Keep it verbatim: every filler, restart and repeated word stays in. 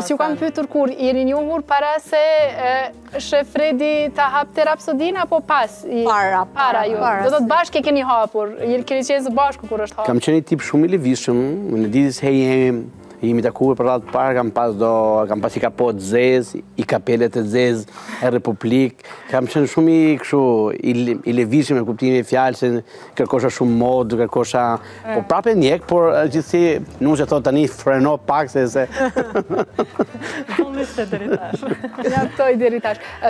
S'ju kam pyetur kur jeni njohur para se Shef Fredi ta hapte Rapsodin apo pas? Para, para ju. Do të bashkë e keni hapur, keni qenë së bashku kur është hapur. Kam qenë një tip shumë i lëvizshëm, në ditës he jemi jemi takuar për radhë parë, kam pas do, kam pas i kapot zez, i kapelet e zez, e Republik. Kam qenë shumë i kështu i, i lëvizshëm në kuptimin e fjalës, se kërkosha shumë modë, kërkosha po prapë ndjek, por gjithsesi nuk se thot tani freno pak se se. Ja, toj deri tash.